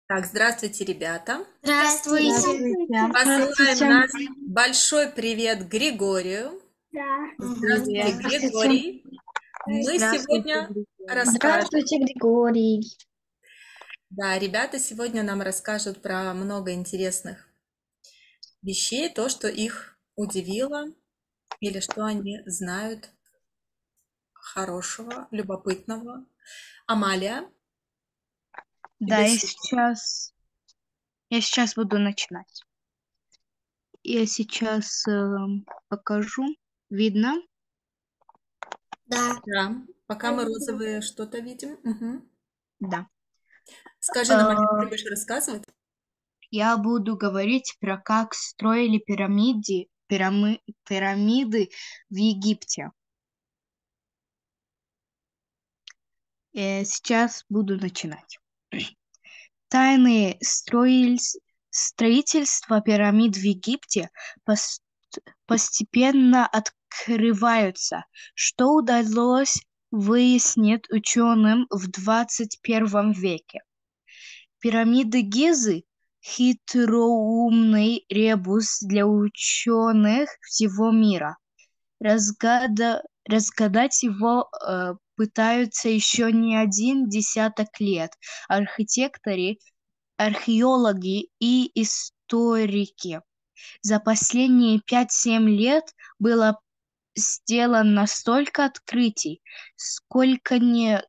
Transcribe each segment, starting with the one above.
Так, здравствуйте, ребята. Здравствуйте. Здравствуйте. Посылаем Здравствуйте. наш большой привет Григорию. Здравствуйте, Привет. Здравствуйте. Григорий. Мы Здравствуйте, сегодня Григорий. расскажем, Здравствуйте, Григорий. да, ребята сегодня нам расскажут про много интересных вещей, то, что их удивило или что они знают хорошего, любопытного. Амалия, Да, тебе я слово. сейчас, я сейчас буду начинать. Я сейчас покажу. Видно? Да. Да, пока мы розовые что-то видим. Мгм. Да. Скажи нам, Амалия, ты Э, будешь рассказывать? я буду говорить про как строили пирамиды в Египте. Сейчас буду начинать. Тайны строительства пирамид в Египте постепенно открываются, что удалось выяснить ученым в 21 веке. Пирамиды Гизы — хитроумный ребус для ученых всего мира. Разгадать его пытаются еще не один десяток лет архитекторы, археологи и историки. За последние 5-7 лет было сделано столько открытий, сколько не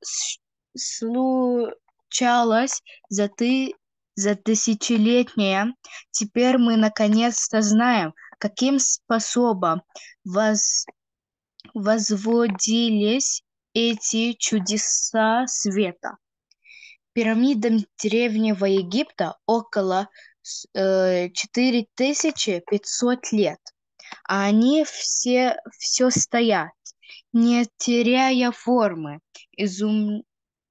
случалось за тысячелетия. Теперь мы наконец-то знаем, каким способом воз- возводились эти чудеса света. Пирамидам Древнего Египта около 4500 лет, а они все стоят, не теряя формы, изум-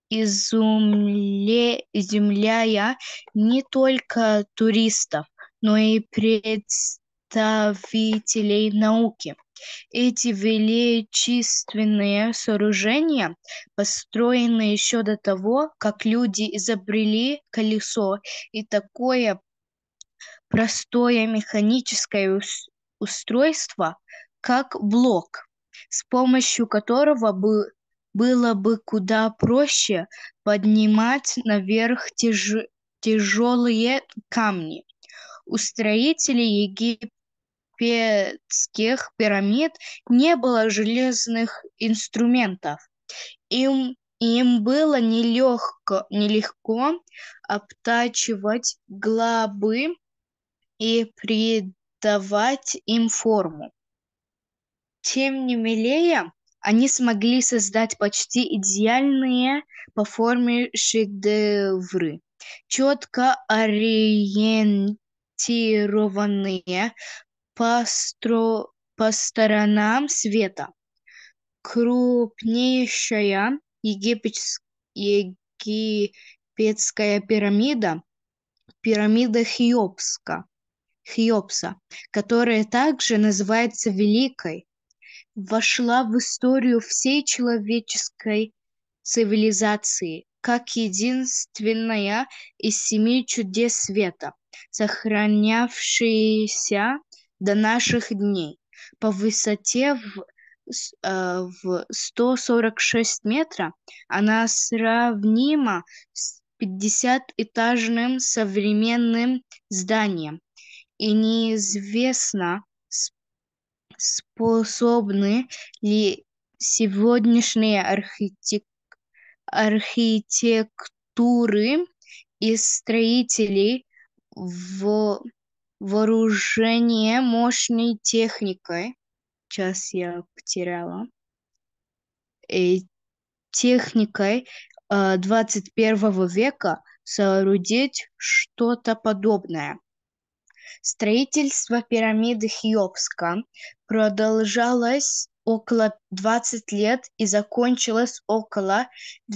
изумляя не только туристов, но и представителей науки. Эти величественные сооружения построены еще до того, как люди изобрели колесо, и такое простое механическое устройство, как блок, с помощью которого было бы куда проще поднимать наверх тяжелые камни. У строителей египетских пирамид не было железных инструментов. Им было нелегко обтачивать глыбы и придавать им форму. Тем не менее, они смогли создать почти идеальные по форме шедевры, четко ориентированные по сторонам света. Крупнейшая египетская пирамида Хеопса, которая также называется Великой, вошла в историю всей человеческой цивилизации как единственная из 7 чудес света, сохранявшаяся до наших дней. По высоте в 146 метров она сравнима с 50-этажным современным зданием, и неизвестно, способны ли сегодняшние архитектуры и строители в вооружение мощной техникой, сейчас я потеряла, э, техникой 21 века соорудить что-то подобное. Строительство пирамиды Хеопса продолжалось около 20 лет и закончилось около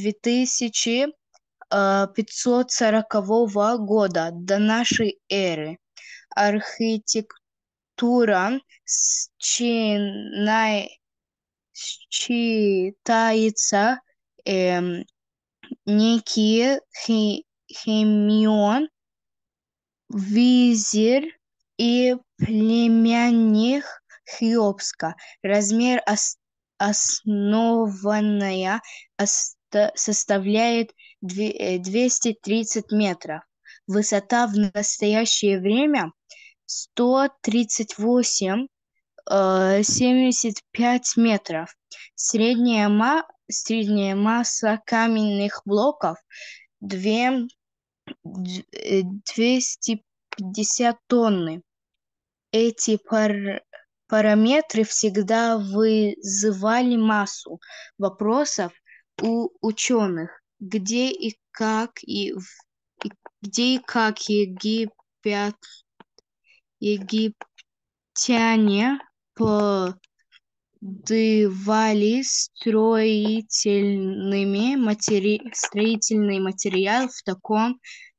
2540 года до нашей эры. Архитектура считается некие Хемион, визирь и племянник Хеопска. Размер основанная составляет 230 метров. Высота в настоящее время 138 75 метров. Средняя масса каменных блоков 250 тонны. Эти параметры всегда вызывали массу вопросов у ученых, где и как египтяне подавали строительный материал в таком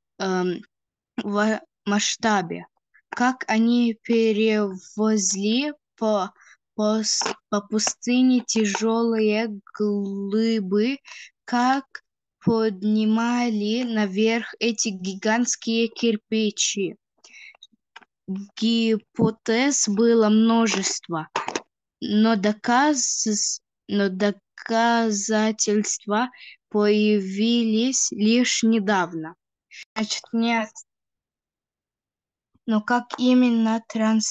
масштабе, как они перевозили по пустыне тяжелые глыбы, как поднимали наверх эти гигантские кирпичи. Гипотез было множество, но доказательства появились лишь недавно. Значит, нет. Но как именно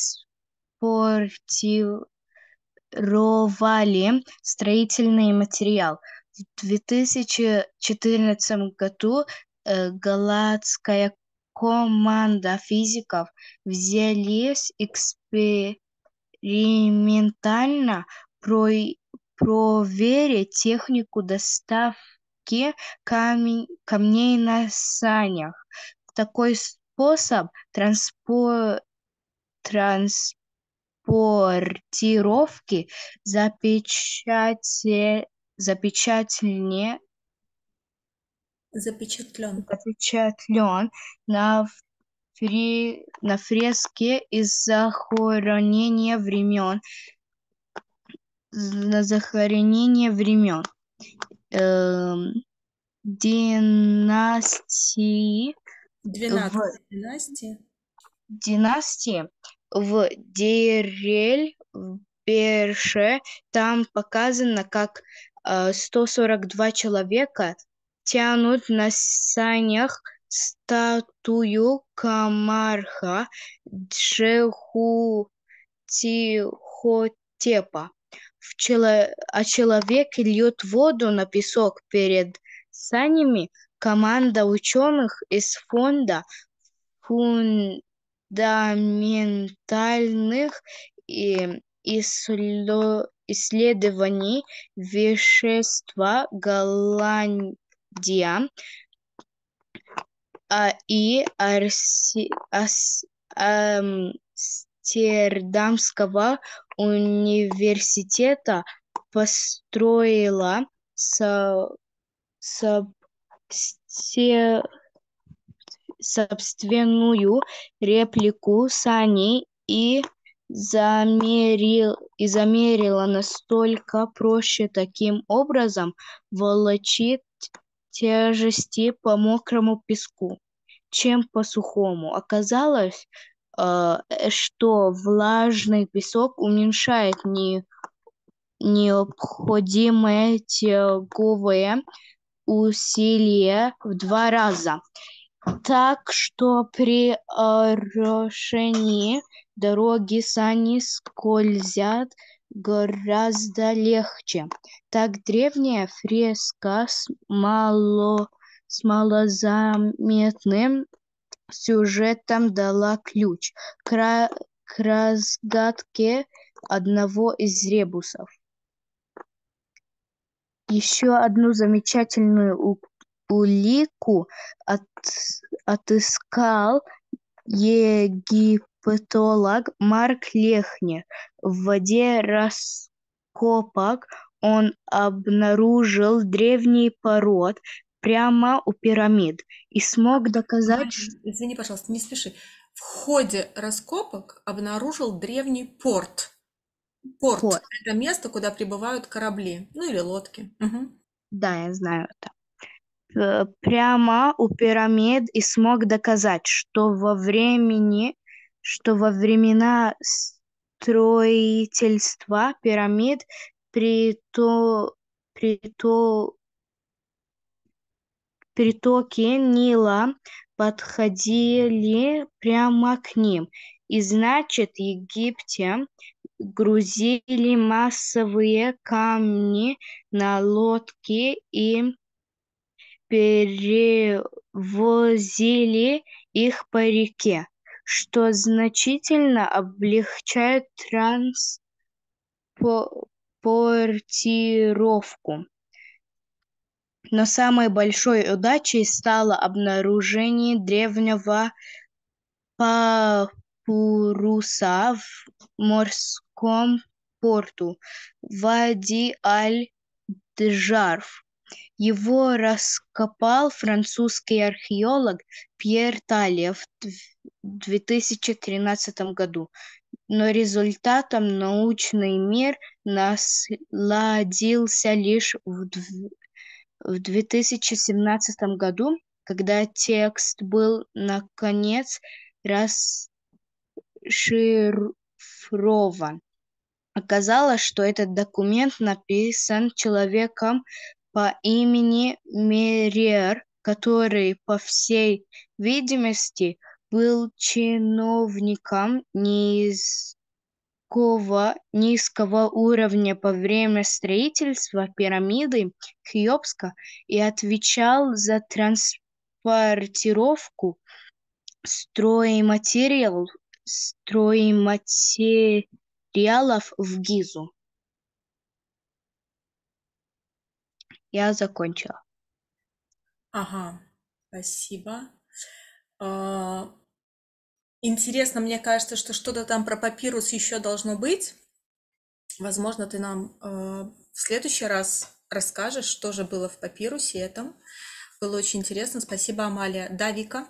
транспортировали строительный материал? В 2014 году голландская команда физиков взялись экспериментально проверить технику доставки камней на санях. Такой способ транспортировки Запечатлен. запечатлен на фреске из захоронения времен. Династии 12 династии. династии в Дейр-эль-Бешре. Там показано, как 142 человека тянут на санях статую Камарха Джехутихотепа. А человек льет воду на песок перед санями. Команда ученых из фонда фундаментальных исследований вещества Голландия и Амстердамского университета построила собственную реплику саней и замерила, настолько проще таким образом волочить тяжести по мокрому песку, чем по сухому. Оказалось, что влажный песок уменьшает необходимое тяговое усилие в 2 раза. Так что при орошении дороги сани скользят гораздо легче. Так древняя фреска с малозаметным сюжетом дала ключ к разгадке одного из ребусов. Еще одну замечательную улику отыскал египтолог Марк Лехнер. В воде раскопок он обнаружил древний пород прямо у пирамид и смог доказать, что... Извини, пожалуйста, не спеши. В ходе раскопок обнаружил древний порт. Порт – это место, куда прибывают корабли, ну или лодки. Угу. Да, я знаю это. прямо у пирамид и смог доказать, что во времена строительства пирамид прито- прито- притоки Нила подходили прямо к ним, и значит, в Египте грузили массовые камни на лодки и перевозили их по реке, что значительно облегчает транспортировку. Но самой большой удачей стало обнаружение древнего папируса в морском порту Вади-аль-Джарф. Его раскопал французский археолог Пьер Талле в 2013 году, но результатом научный мир насладился лишь в 2017 году, когда текст был наконец расшифрован. Оказалось, что этот документ написан человеком по имени Мерер, который, по всей видимости, был чиновником низкого уровня во время строительства пирамиды Хеопса и отвечал за транспортировку стройматериалов в Гизу. Я закончила. Ага, спасибо. Интересно, мне кажется, что что-то там про папирус еще должно быть. Возможно, ты нам в следующий раз расскажешь, что же было в папирусе этом. Было очень интересно. Спасибо, Амалия. Да, Вика?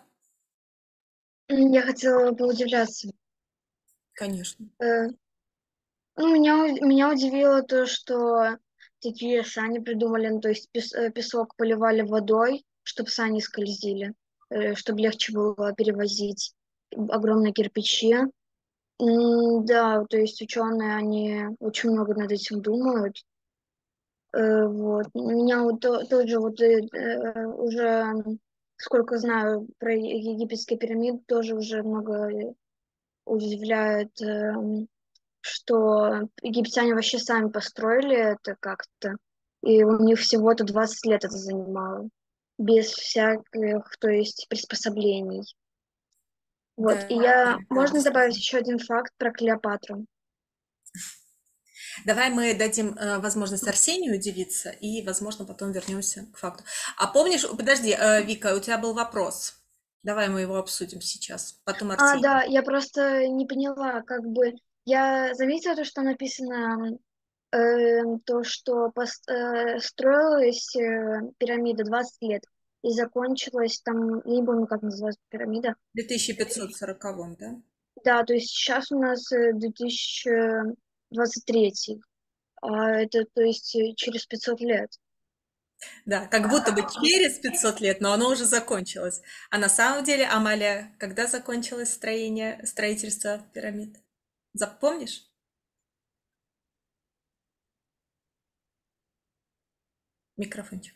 Я хотела поудивляться. Конечно. Ну, меня удивило то, что такие сани придумали, ну, то есть песок поливали водой, чтобы сани скользили, чтобы легче было перевозить огромные кирпичи. Да, то есть ученые, они очень много над этим думают. Вот. Меня вот тоже уже, сколько знаю про египетские пирамиды, тоже уже много удивляет, что египтяне вообще сами построили это как-то, и у них всего-то 20 лет это занимало, без всяких, то есть, приспособлений. Вот. И Да, да, можно добавить действительно. еще один факт про Клеопатру? Давай мы дадим возможность Арсению удивиться и, возможно, потом вернемся к факту. А помнишь, подожди, Вика, у тебя был вопрос. Давай мы его обсудим сейчас. Потом Арсений. Да, я просто не поняла, как бы, я заметила то, что написано, то, что строилась пирамида 20 лет, и закончилась там, я не помню, как называется пирамида. В 2540, да? Да, то есть сейчас у нас 2023, это, то есть, через 500 лет. Да, как будто бы через 500 лет, но оно уже закончилось. А на самом деле, Амалия, когда закончилось строительство пирамид? Запомнишь? Микрофончик.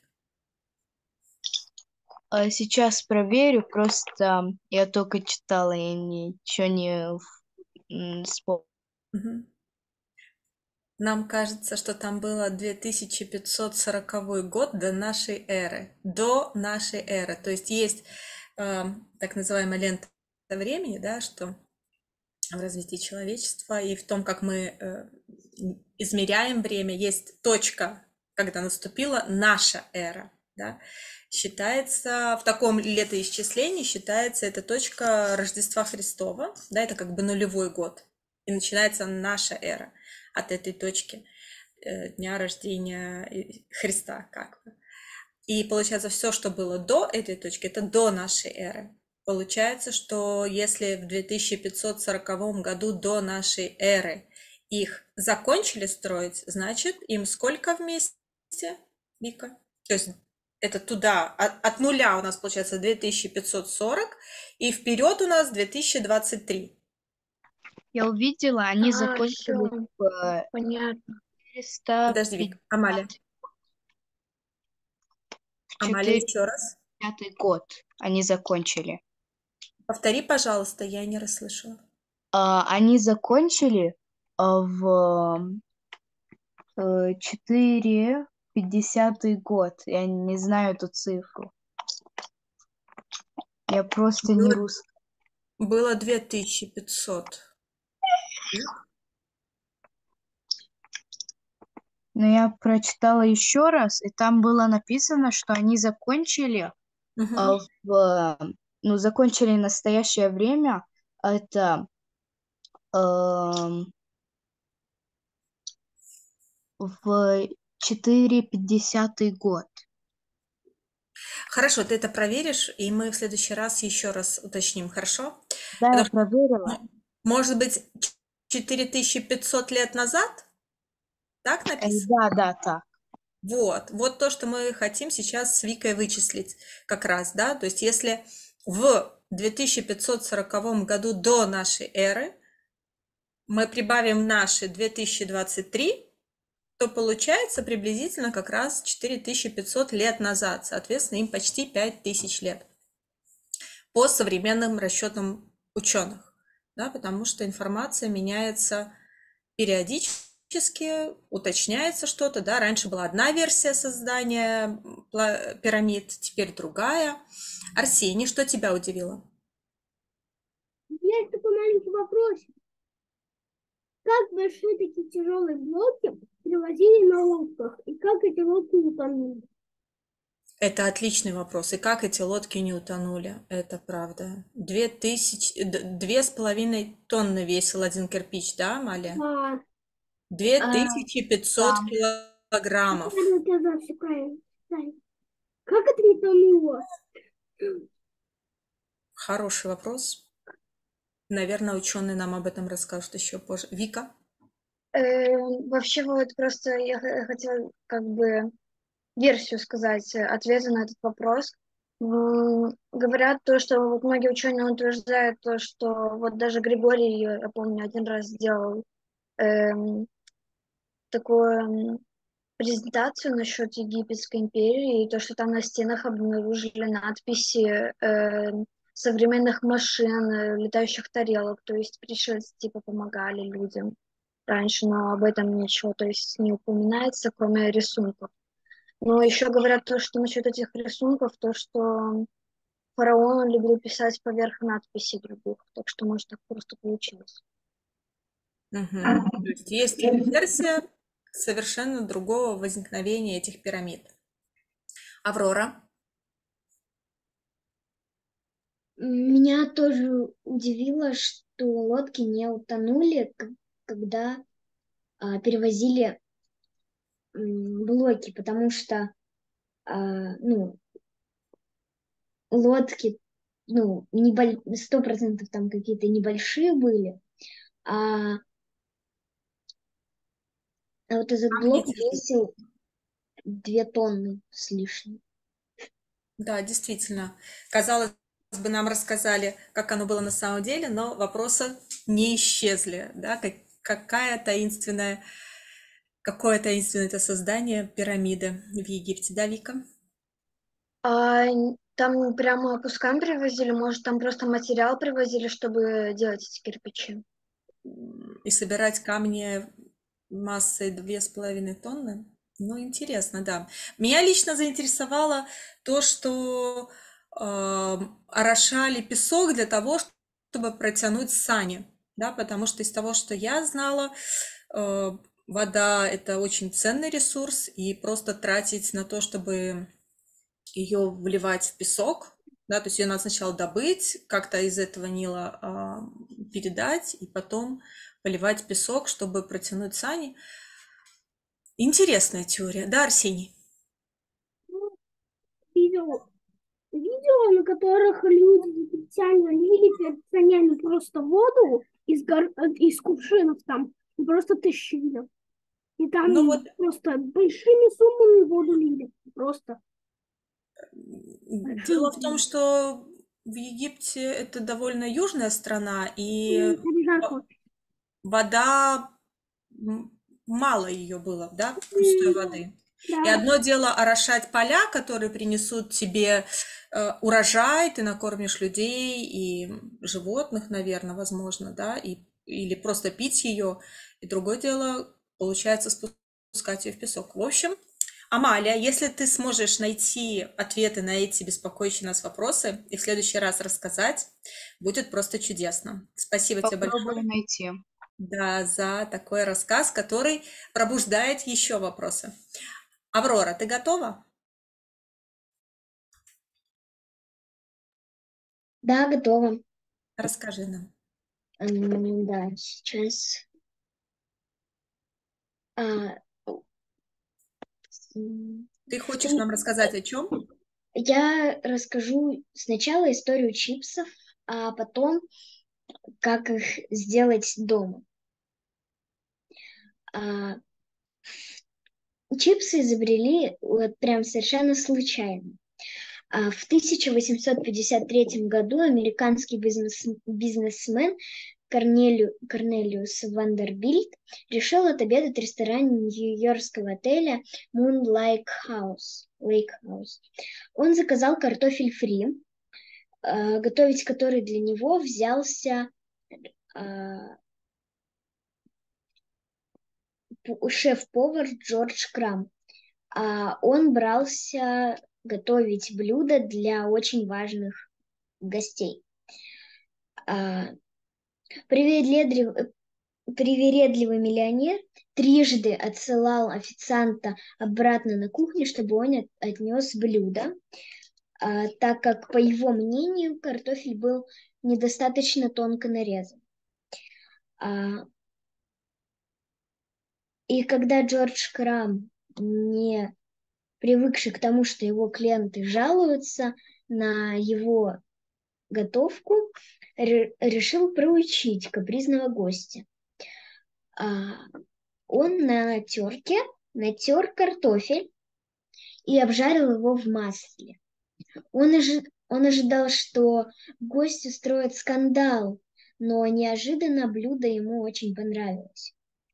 Сейчас проверю, просто я только читала и ничего не вспомнила. Мгм. Нам кажется, что там было 2540 год до нашей эры. До нашей эры. То есть есть так называемая лента времени, да, что в развитии человечества и в том, как мы измеряем время, есть точка, когда наступила наша эра, да. Считается, в таком летоисчислении считается эта точка Рождества Христова, да, это как бы нулевой год, и начинается наша эра от этой точки дня рождения Христа, как бы. И получается, все, что было до этой точки, это до нашей эры. Получается, что если в 2540 году до нашей эры их закончили строить, значит, им сколько вместе, Вика? То есть Это туда, от нуля у нас получается 2540, и вперед у нас 2023. Я увидела, они Все, закончили в понятно. Подожди, Вик, Амалия. 450 Амалия, еще раз. год они закончили. Повтори, пожалуйста, я не расслышала. Они закончили в 450 год. Я не знаю эту цифру. Я просто не Было, русский. было 2500. Но я прочитала еще раз, и там было написано, что они закончили Мгм. закончили настоящее время. Это эм, в 450 год. Хорошо, ты это проверишь, и мы в следующий раз еще раз уточним, хорошо? Да, я Потому что, проверила. может быть, 4500 лет назад? Так написано? Да, так. Вот то, что мы хотим сейчас с Викой вычислить как раз, да, то есть если в 2540 году до нашей эры мы прибавим наши 2023, то получается приблизительно как раз 4500 лет назад, соответственно, им почти 5000 лет по современным расчетам ученых, да, потому что информация меняется периодически, уточняется что-то, да, раньше была одна версия создания пирамид, теперь другая. Арсений, что тебя удивило? Есть такой маленький вопрос. Как большие такие тяжелые блоки перевозили на лодках? И как эти лодки утонули? Это отличный вопрос. И как эти лодки не утонули? Это правда. 2,5 тонны весил один кирпич, да, Амалия? А, 2500 Да. килограммов. Как это не тонуло? Хороший вопрос. Наверное, ученые нам об этом расскажут еще позже. Вика? Вообще вот просто я хотела как бы версию сказать, ответа на этот вопрос. Говорят то, что вот многие ученые утверждают то, что вот даже Григорий, я помню, один раз сделал эм, такую презентацию насчет Египетской империи, и то, что там на стенах обнаружили надписи современных машин, летающих тарелок, то есть пришельцы типа помогали людям раньше, но об этом ничего, то есть не упоминается, кроме рисунков. Но еще говорят то, что насчет этих рисунков, то, что фараон любил писать поверх надписей других, так что, может, так просто получилось. Мгм. То есть версия совершенно другого возникновения этих пирамид. Аврора? Меня тоже удивило, что лодки не утонули, когда перевозили блоки, потому что ну, лодки, ну, 100% там какие-то небольшие были, а, а вот этот Камни блок тяжелые. весил 2 тонны с лишним. Да, действительно. Казалось бы, нам рассказали, как оно было на самом деле, но вопросы не исчезли, да, какое таинственное это создание пирамиды в Египте, да, Вика? Там прямо кусками привозили, может, там просто материал привозили, чтобы делать эти кирпичи. И собирать камни массой 2,5 тонны. Ну, интересно, да. Меня лично заинтересовало то, что орошали песок для того, чтобы протянуть сани, да, потому что из того, что я знала, вода– это очень ценный ресурс, и просто тратить на то, чтобы ее вливать в песок, да, то есть ее надо сначала добыть, как-то из этого Нила передать, и потом поливать песок, чтобы протянуть сани. Интересная теория, да, Арсений? Видео, видео, на которых люди специально лили перед санями просто воду из кувшинов там, и просто тащили. И Ну вот, там просто большими суммами воду лили. Просто. Дело в том, что в Египте это довольно южная страна, и Там жарко. вода, мало ее было, да, пустой воды. И Да. одно дело орошать поля, которые принесут тебе урожай, ты накормишь людей и животных, наверное, возможно, да, или просто пить ее. И другое дело, получается, спускать ее в песок. В общем, Амалия, если ты сможешь найти ответы на эти беспокоящие нас вопросы и в следующий раз рассказать, будет просто чудесно. Спасибо тебе Попробую большое. найти. Да, за такой рассказ, который пробуждает еще вопросы. Аврора, ты готова? Да, готово. Расскажи нам. Да, сейчас. А, м, Ты в хочешь три- нам рассказать о чем? Я расскажу сначала историю чипсов, а потом, как их сделать дома. А, Чипсы изобрели вот прям совершенно случайно. В 1853 году американский бизнесмен Корнелиус Вандербильт решил отобедать в ресторане нью-йоркского отеля Moonlight House, Lake House. Он заказал картофель фри, готовить который для него взялся а, шеф-повар Джордж Крам. Он брался готовить блюда для очень важных гостей. А, Привередливый миллионер трижды отсылал официанта обратно на кухню, чтобы он отнес блюдо, так как, по его мнению, картофель был недостаточно тонко нарезан. А, И когда Джордж Крам, не привыкший к тому, что его клиенты жалуются на его готовку, решил проучить капризного гостя. Он на терке натер картофель и обжарил его в масле. Он ожидал, что гость устроит скандал, но неожиданно блюдо ему очень понравилось.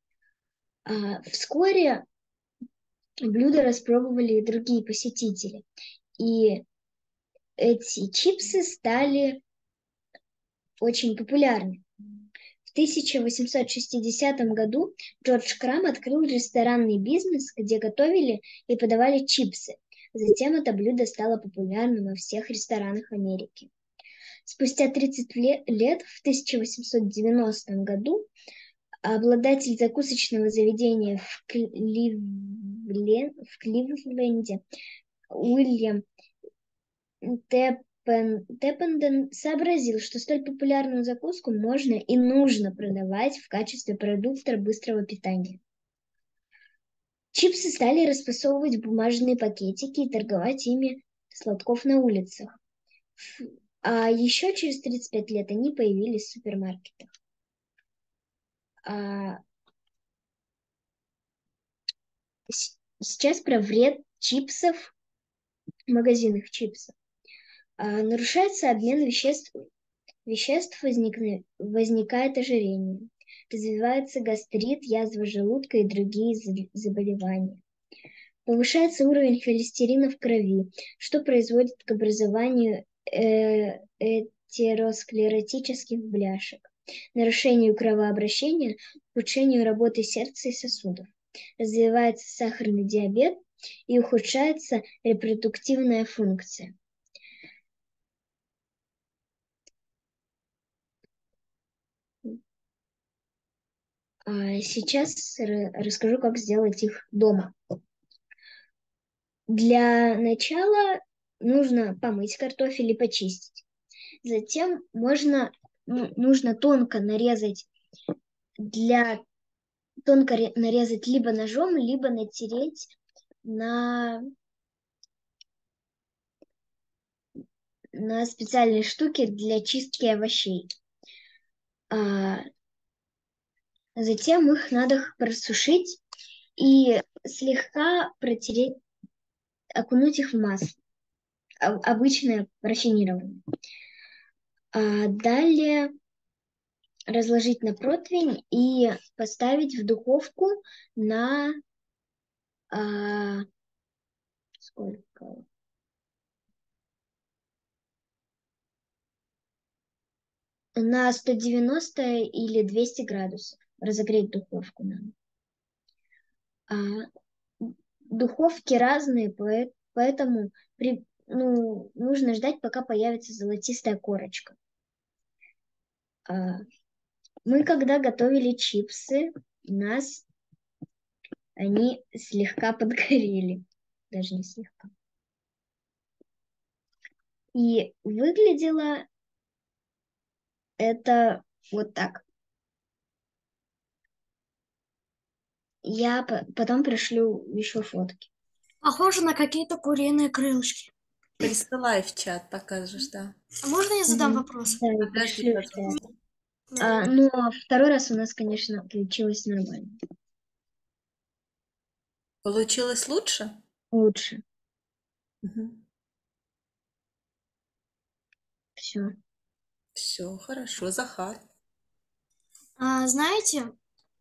Вскоре блюдо распробовали и другие посетители, и эти чипсы стали очень популярны. В 1860 году Джордж Крам открыл ресторанный бизнес, где готовили и подавали чипсы. Затем это блюдо стало популярным во всех ресторанах Америки. Спустя 30 лет, в 1890 году, обладатель закусочного заведения в Кливленде Уильям Теппенден сообразил, что столь популярную закуску можно и нужно продавать в качестве продукта быстрого питания. Чипсы стали распасовывать в бумажные пакетики и торговать ими сладков на улицах. А еще через 35 лет они появились в супермаркетах. А Сейчас про вред чипсов, магазинных чипсов. Нарушается обмен веществ, возникает ожирение, развивается гастрит, язва желудка и другие заболевания. Повышается уровень холестерина в крови, что приводит к образованию атеросклеротических бляшек, нарушению кровообращения, ухудшению работы сердца и сосудов. Развивается сахарный диабет и ухудшается репродуктивная функция. Сейчас расскажу, как сделать их дома. Для начала нужно помыть картофель и почистить. Затем нужно тонко нарезать либо ножом, либо натереть на специальной штуке для чистки овощей. Затем их надо просушить и слегка протереть, окунуть их в масло. обычное рафинированное. Далее разложить на противень и поставить в духовку на сколько? На 190 или 200 градусов. Разогреть духовку надо. Духовки разные, поэтому нужно ждать, пока появится золотистая корочка. Мы когда готовили чипсы, у нас они слегка подгорели. Даже не слегка. И выглядело это вот так. Я потом пришлю еще фотки. Похоже на какие-то куриные крылышки. Присылай в чат, покажешь, да. А можно я задам вопрос? Да, я Подожди, пришлю в пожалуйста. чат. Но второй раз у нас, конечно, получилось нормально. Получилось лучше? Лучше. Мгм. Все. Все, хорошо. Захар. Знаете,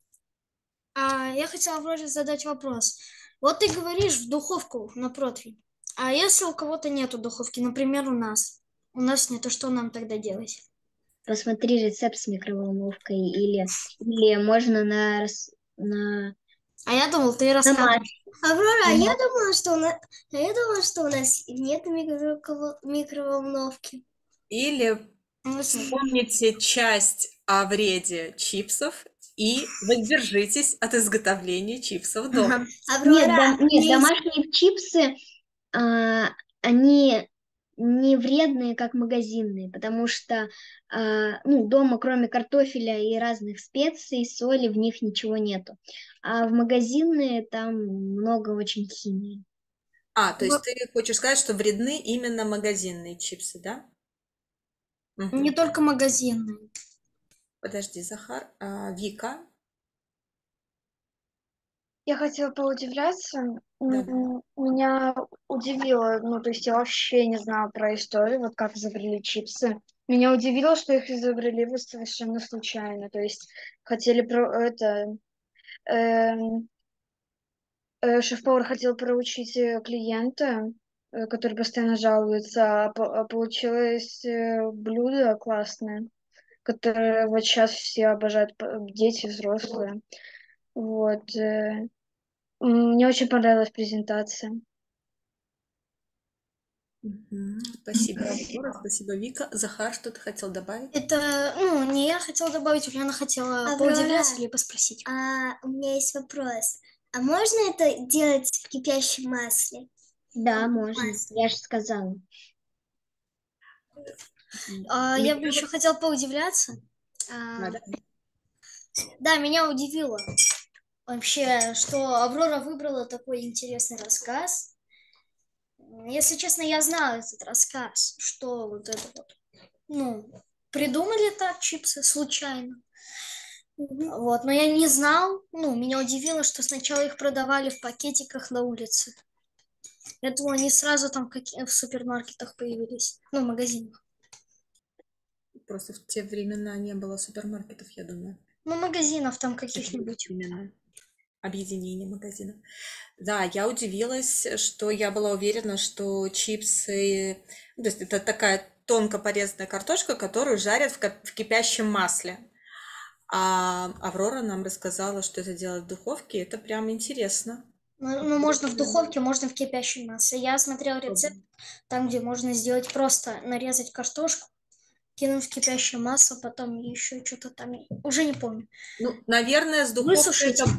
я хотела вроде задать вопрос. Вот ты говоришь в духовку на противень. А если у кого-то нету духовки, например, у нас? У нас нету, что нам тогда делать? Посмотри рецепт с микроволновкой или можно на А я думал, ты рассказывал. масле. Аврора, я думала, что у нас нет микроволновки. Или помните часть о вреде чипсов и воздержитесь от изготовления чипсов дома. Нет, Аврора, домашние чипсы, они не вредные, как магазинные, потому что дома, кроме картофеля и разных специй, соли, в них ничего нету. А в магазинные там много очень химии. То есть ты хочешь сказать, что вредны именно магазинные чипсы, да? Мгм. не только магазинные. Подожди, Захар. Вика. Я хотела поудивляться. Да. Меня удивило, то есть я вообще не знала про историю, вот как изобрели чипсы. Меня удивило, что их изобрели вот совершенно случайно. То есть хотели эм, шеф-повар хотел проучить клиента, который постоянно жалуется, а получилось блюдо классное, которое вот сейчас все обожают, дети, взрослые. Вот. Мне очень понравилась презентация. Мгм. Спасибо, Аврора, спасибо, Вика. Захар, что ты хотел добавить? Это, не я хотела добавить, Ульяна хотела Аврора. поудивляться либо спросить. У меня есть вопрос. А можно это делать в кипящем масле? Да, можно. Масло. Я же сказала. Я бы еще хотела поудивляться. Да. Да, меня удивило вообще, что Аврора выбрала такой интересный рассказ. Если честно, я знала этот рассказ, что вот это вот, придумали так чипсы случайно. Вот, но я не знал, меня удивило, что сначала их продавали в пакетиках на улице. Я думала, они сразу там в супермаркетах появились, в магазинах. Просто в те времена не было супермаркетов, я думаю. Магазинов там каких-нибудь. Именно. Объединение магазинов. Да, я удивилась, что я была уверена, что чипсы, то есть это такая тонко порезанная картошка, которую жарят в кипящем масле. А Аврора нам рассказала, что это делать в духовке. Это прям интересно. Можно в духовке, можно в кипящем масле. Я смотрела рецепт, там, где можно сделать просто нарезать картошку, кинуть в кипящее масло, потом еще что-то там, уже не помню. Наверное, с духовкой Высушить. это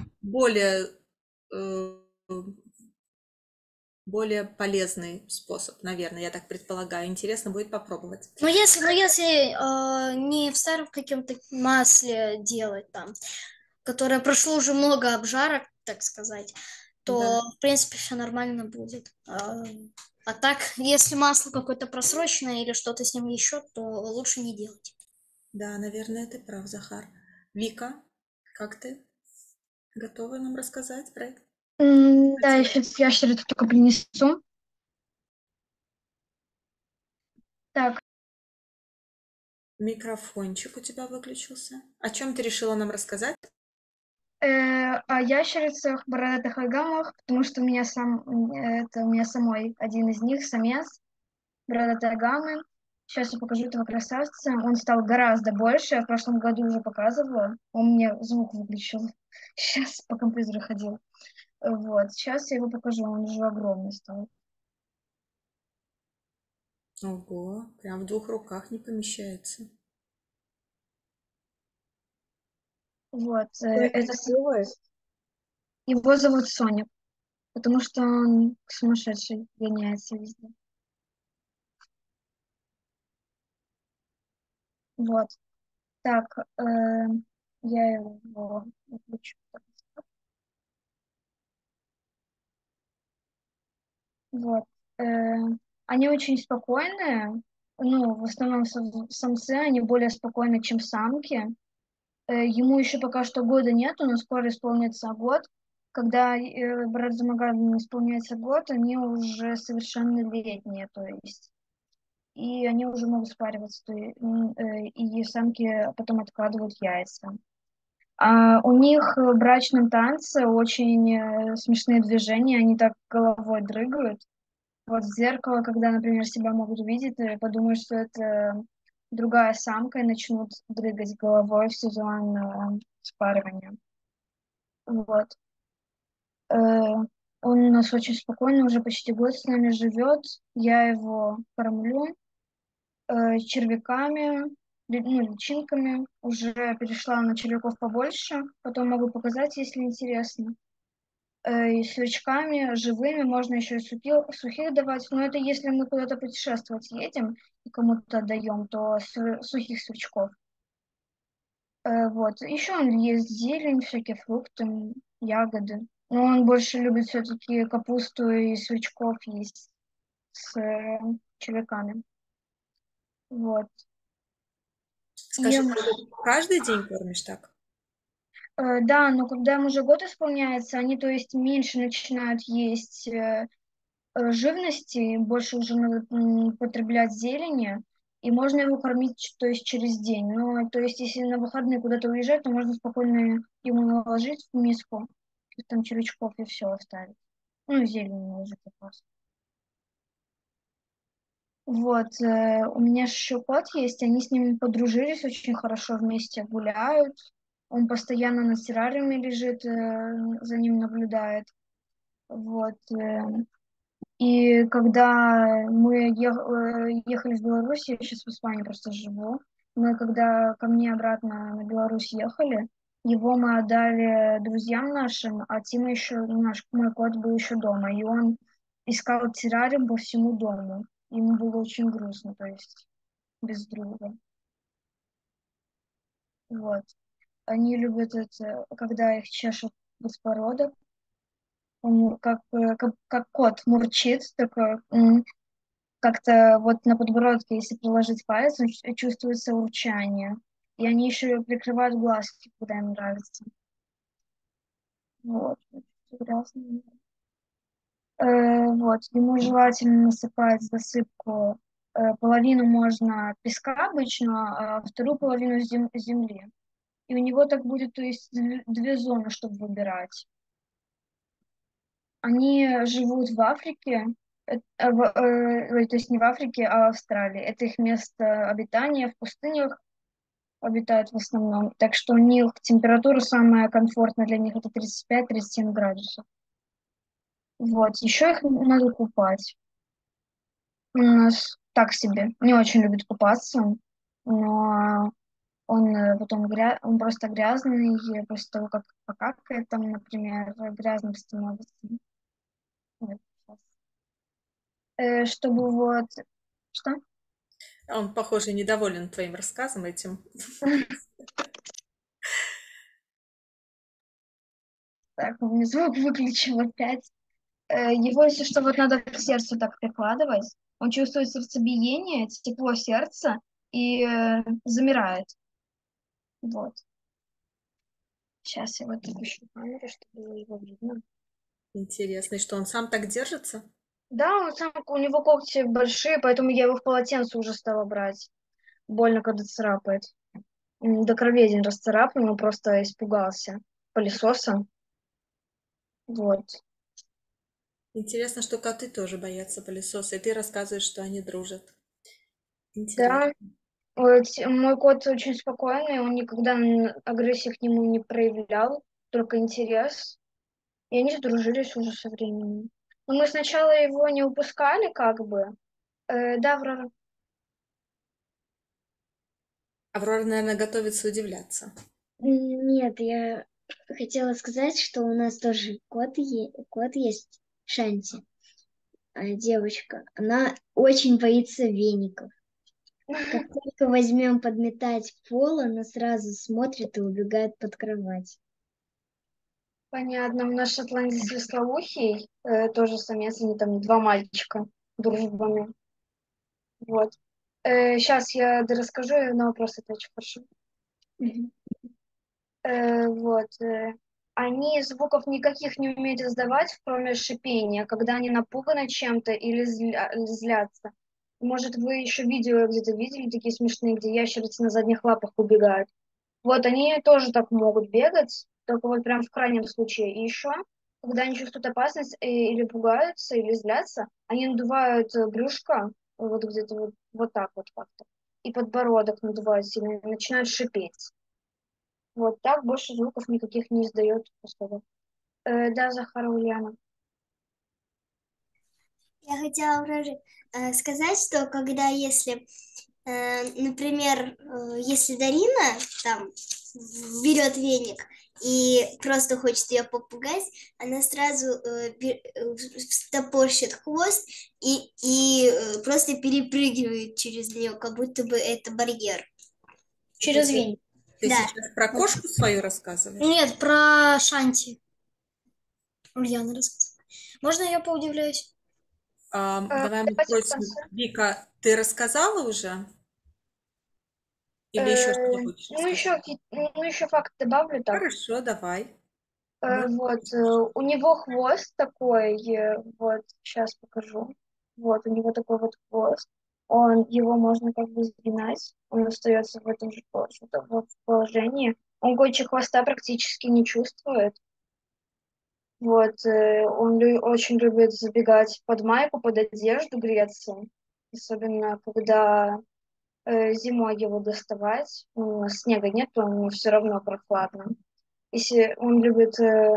более полезный способ, наверное, я так предполагаю. Интересно будет попробовать. Но если не в старом каком-то масле делать там, которое прошло уже много обжарок, так сказать, то, Да. в принципе, все нормально будет. А так, если масло какое-то просроченное или что-то с ним еще, то лучше не делать. Да, наверное, ты прав, Захар. Вика, как ты? Готова нам рассказать про это? Да, я сейчас ящерицу только принесу. Так, Микрофончик у тебя выключился. О чем ты решила нам рассказать? о ящерицах, бородатых агамах, потому что у меня самой один из них, самец, бородатые агамы. Сейчас я покажу этого красавца. Он стал гораздо больше. Я в прошлом году уже показывала. Он мне звук выключил. Сейчас по компьютеру ходил. Вот. Сейчас я его покажу. Он уже огромный стал. Ого, прям в 2 руках не помещается. Вот. Ой, Это красивый. его зовут Соник, потому что он сумасшедший, гоняется везде. Вот. Так, я его выключу. Вот. Э, Они очень спокойные. Ну, в основном самцы, они более спокойны, чем самки. Ему еще пока что года нету, но скоро исполнится год. Когда братьям исполняется год, они уже совершеннолетние, то есть. И они уже могут спариваться, и самки потом откладывают яйца. А у них в брачном танце очень смешные движения, они так головой дрыгают. Вот в зеркало, когда, например, себя могут увидеть, подумают, что это другая самка, и начнут дрыгать головой в сезон спаривания. Вот. Э, Он у нас очень спокойный, уже почти год с нами живет. Я его кормлю червяками, личинками. Уже перешла на червяков побольше. Потом могу показать, если интересно. И сверчками живыми, можно еще и сухих давать, но это если мы куда-то путешествовать едем и кому-то отдаем, то сухих сверчков. Вот. Еще он ест зелень, всякие фрукты, ягоды. Но он больше любит все-таки капусту и сверчков есть с червяками. Вот. И, Скажи, ты его каждый день кормишь так? да, но когда им уже год исполняется, они, то есть, меньше начинают есть живности, больше уже надо потреблять зелени, и можно его кормить, то есть через день. Но, то есть, если на выходные куда-то уезжать, то можно спокойно ему наложить в миску, там червячков и все оставить. Ну, зелень наложить просто. Вот, у меня еще кот есть, они с ним подружились очень хорошо, вместе гуляют. Он постоянно на террариуме лежит, за ним наблюдает. Вот, и когда мы ехали в Беларусь, я сейчас в Испании просто живу, мы когда ко мне обратно на Беларусь ехали, его мы отдали друзьям нашим, а Тима еще, мой кот был еще дома, и он искал террариум по всему дому. Ему было очень грустно, то есть без друга. Вот. Они любят это, когда их чешут подбородок. Он как кот мурчит, такой, как-то вот на подбородке, если приложить палец, чувствуется урчание. И они еще прикрывают глазки, когда им нравится. Вот. Грязно. Вот. Ему желательно насыпать засыпку. Половину можно песка обычно, а вторую половину земли. И у него так будет, то есть, две зоны, чтобы выбирать. Они живут в Африке, то есть не в Африке, а в Австралии. Это их место обитания, в пустынях обитают в основном. Так что у них температура самая комфортная для них это 35-37 градусов. Вот. Еще их надо купать. У нас так себе. Не очень любит купаться, но он он просто грязный, и после того, как покакает там, например, грязным становится. Вот. Чтобы вот... Что? Он, похоже, недоволен твоим рассказом этим. Так, у меня звук выключил опять. Его, если что, вот надо к сердцу так прикладывать. Он чувствует сердцебиение, тепло сердца и замирает. Вот. Сейчас я вот выпущу камеру, чтобы было его видно. Интересно, и что он сам так держится? Да, у него когти большие, поэтому я его в полотенце уже стала брать. Больно, когда царапает. До крови один раз царапнул, он просто испугался пылесоса. Вот. Интересно, что коты тоже боятся пылесоса, и ты рассказываешь, что они дружат. Интересно. Да, вот, мой кот очень спокойный, он никогда агрессии к нему не проявлял, только интерес. И они сдружились уже со временем. Но мы сначала его не упускали, как бы. Да, Аврора. Аврора, наверное, готовится удивляться. Нет, я хотела сказать, что у нас тоже кот есть, Шанти, девочка. Она очень боится веников. Как только возьмем подметать пол, она сразу смотрит и убегает под кровать. Понятно, наш шотландец вислоухий, тоже самец, они там два мальчика дружбами. Вот. Сейчас я расскажу и на вопрос отвечу, хорошо? Мгм. Вот. Они звуков никаких не умеют издавать, кроме шипения, когда они напуганы чем-то или злятся. Может, вы еще видео где-то видели такие смешные, где ящерицы на задних лапах убегают? Вот они тоже так могут бегать, только вот прям в крайнем случае. И еще, когда они чувствуют опасность или пугаются, или злятся, они надувают брюшко вот где-то вот так вот как-то. И подбородок надувают сильно, и начинают шипеть. Вот так больше звуков никаких не издает особо. Да, Захара Ульяна. Я хотела Авроре сказать, что когда если, например, если Дарина там берет веник и просто хочет ее попугать, она сразу встопорщит хвост и просто перепрыгивает через нее, как будто бы это барьер. Через веник. Ты Да. сейчас про кошку свою рассказываешь? Нет, про Шанти. Ульяна рассказывала. Можно я поудивляюсь? Давай мы Давайте в спросим, конце. Вика, ты рассказала уже? Или еще что-то Э, хочешь рассказать? ну, еще факт добавлю так. Хорошо, давай. Мы Вот, у него хвост такой, вот, сейчас покажу. Вот, у него такой вот хвост. Его можно как бы сгинать, он остается в этом же вот положении. Он кончик хвоста практически не чувствует. Вот, он очень любит забегать под майку, под одежду, греться. Особенно, когда зимой его доставать. Ну, снега нет, то ему все равно прохладно. Если он любит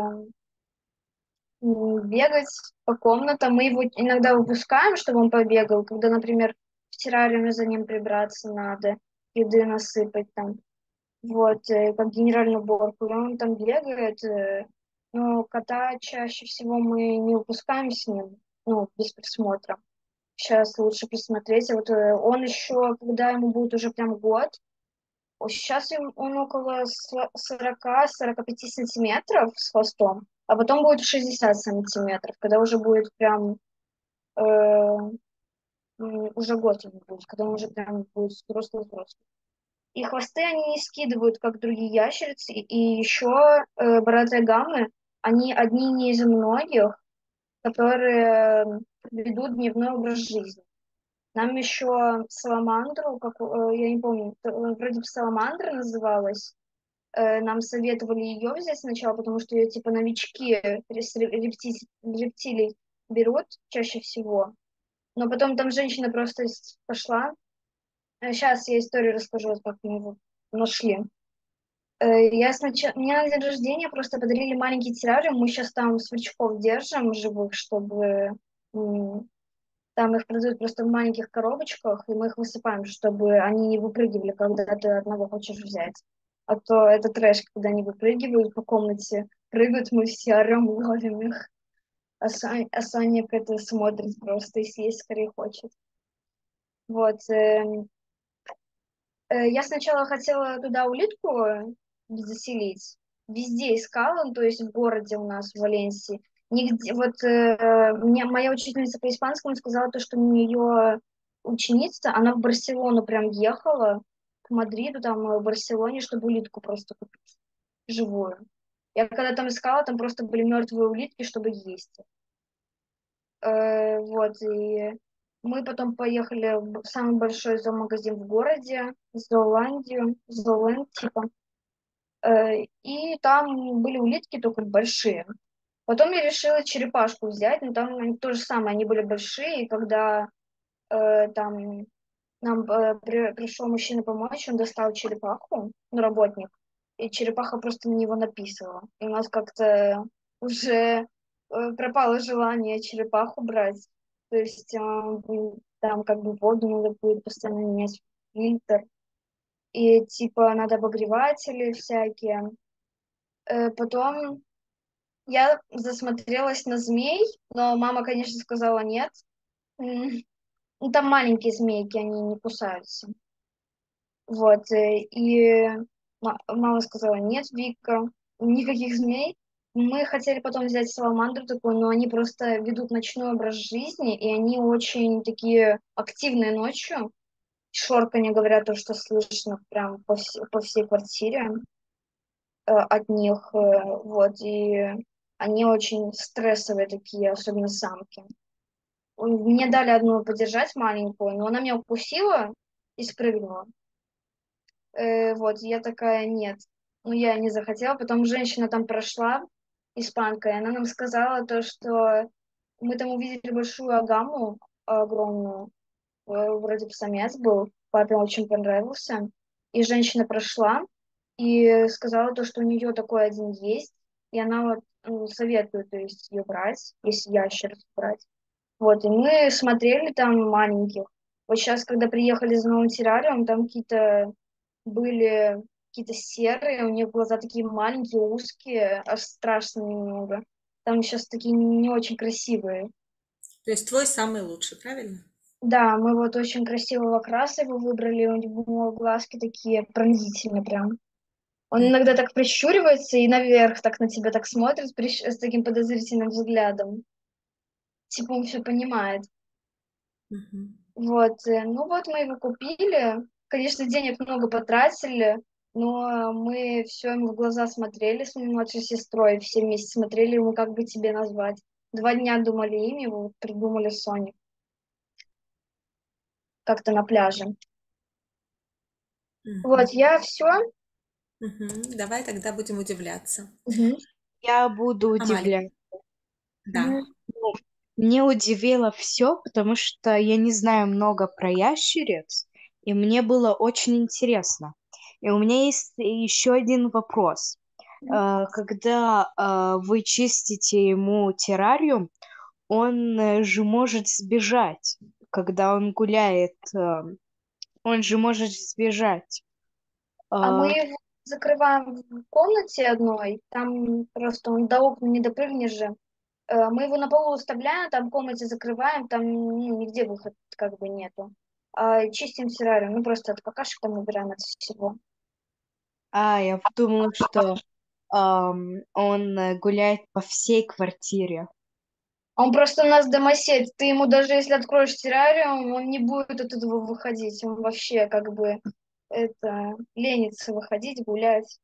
бегать по комнатам, мы его иногда выпускаем, чтобы он побегал, когда, например, в террариуме за ним прибраться надо, еды насыпать там. Вот, как генеральную уборку. И он там бегает, но кота чаще всего мы не выпускаем с ним, ну, без присмотра. Сейчас лучше присмотреть. А вот он еще, когда ему будет уже прям год, сейчас он около 40-45 сантиметров с хвостом, а потом будет 60 сантиметров, когда уже будет прям, уже год ему будет, когда он уже прям будет взрослый-взрослый. И хвосты они не скидывают, как другие ящерицы. И еще братья гаммы, они одни не из многих, которые ведут дневной образ жизни. Нам еще саламандру, я не помню, вроде бы саламандра называлась, нам советовали ее взять сначала, потому что ее типа новички рептилий берут чаще всего. Но потом там женщина просто пошла. Сейчас я историю расскажу, вот как мы его нашли. Я сначала... Мне на день рождения просто подарили маленький террариум. Мы сейчас там сверчков держим живых, чтобы... Там их продают просто в маленьких коробочках, и мы их высыпаем, чтобы они не выпрыгивали, когда ты одного хочешь взять. А то это трэш, когда они выпрыгивают по комнате, прыгают, мы все орем, ловим их. А Саня это смотрит просто и съесть скорее хочет. Вот. Я сначала хотела туда улитку заселить. Везде искала, ну, то есть в городе у нас, в Валенсии. Нигде, вот моя учительница по испанскому сказала то, что у нее ученица, она в Барселону прям ехала, к Мадриду, там, в Барселоне, чтобы улитку просто купить, живую. Я когда там искала, там просто были мертвые улитки, чтобы есть. Вот, и мы потом поехали в самый большой зоомагазин в городе, Зооленд, типа. И там были улитки только большие. Потом я решила черепашку взять, но там они то же самое, они были большие, и когда там нам пришел мужчина помочь, он достал черепаху, ну, работник, и черепаха просто на него написала. И у нас как-то уже пропало желание черепаху брать. То есть там как бы воду надо будет постоянно менять, фильтр, и типа надо обогреватели всякие. Потом я засмотрелась на змей, но мама, конечно, сказала нет. Ну, там маленькие змейки, они не кусаются. Вот, и мама сказала, нет, Вика, никаких змей. Мы хотели потом взять саламандру такую, но они просто ведут ночной образ жизни, и они очень такие активные ночью. Шорканье, говорят, то, что слышно прям по всей квартире от них. Вот, и они очень стрессовые такие, особенно самки. Мне дали одну подержать маленькую, но она меня укусила и спрыгнула. Вот, я такая, нет. Ну, я не захотела. Потом женщина там прошла, испанка, и она нам сказала то, что мы там увидели большую агаму огромную, вроде бы самец был, папе очень понравился. И женщина прошла и сказала то, что у нее такой один есть, и она вот советует, то есть ее брать, если ящеров брать. Вот, и мы смотрели там маленьких. Вот сейчас, когда приехали за новым террариум, там какие-то были какие-то серые, у них глаза такие маленькие, узкие, аж страшно немного. Там сейчас такие не очень красивые. То есть твой самый лучший, правильно? Да, мы вот очень красивого краса его выбрали, у него глазки такие пронзительные прям. Он иногда так прищуривается и наверх так на тебя так смотрит с таким подозрительным взглядом. Типа он все понимает. Мгм. Вот, ну вот мы его купили. Конечно, денег много потратили, но мы все ему в глаза смотрели с моей младшей сестрой, все вместе смотрели ему, как бы тебе назвать. 2 дня думали имя, вот придумали Соник как-то на пляже. Мгм. Вот, я все. Мгм. Давай тогда будем удивляться. Я буду Амалия, удивлять. да. Ну, мне удивило все, потому что я не знаю много про ящериц, и мне было очень интересно. И у меня есть еще один вопрос. Когда вы чистите ему террариум, он же может сбежать, когда он гуляет, он же может сбежать. А мы А, его закрываем в комнате одной, там просто он до окна не допрыгнешь же. Мы его на полу оставляем, там в комнате закрываем, там ну, нигде выход как бы нету. Чистим террариум, ну просто от какашек там убираем от всего. я думала, что он гуляет по всей квартире. Он просто у нас домосед. Ты ему даже если откроешь террариум, он не будет от этого выходить. Он вообще как бы это ленится выходить, гулять.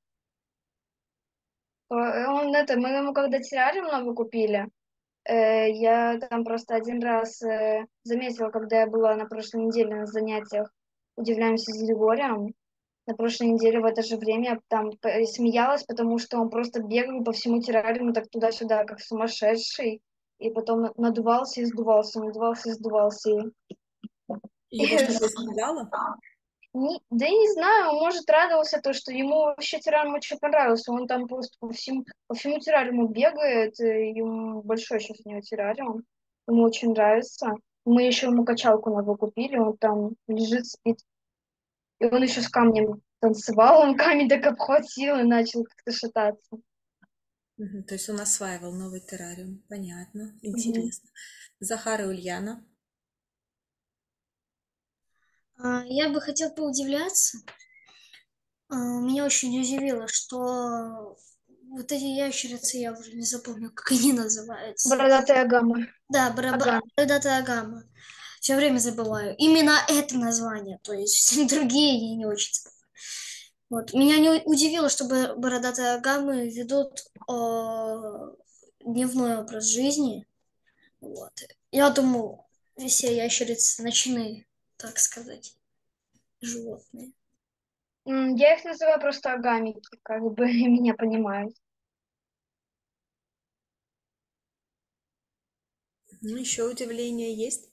Мы ему когда террариум новый купили, я там просто один раз заметила, когда я была на прошлой неделе на занятиях «Удивляемся с Григорием». На прошлой неделе в это же время я там смеялась, потому что он просто бегал по всему террариуму так туда-сюда, как сумасшедший. И потом надувался и сдувался, надувался и сдувался. Его что-то испугало? Да я не знаю, он, может, радовался то, что ему вообще террариум очень понравился. Он там просто по всему террариуму бегает, и ему большой сейчас у него террариум. Ему очень нравится. Мы еще ему качалку новую купили, он там лежит, спит. И он еще с камнем танцевал, он камень так обхватил и начал как-то шататься. Мгм. То есть он осваивал новый террариум. Понятно, Мгм. интересно. Захар и Ульяна. Я бы хотел поудивляться. Меня очень удивило, что вот эти ящерицы, я уже не запомню, как они называются. Бородатая гамма. Да, Аган. бородатая гамма. Все время забываю. Именно это название, то есть другие я не очень забываю. Вот. Меня не удивило, что бородатые гаммы ведут дневной образ жизни. Вот. Я думал, все ящерицы ночные, так сказать, животные. Я их называю просто агамики, как бы меня понимают. Ну, еще удивление есть.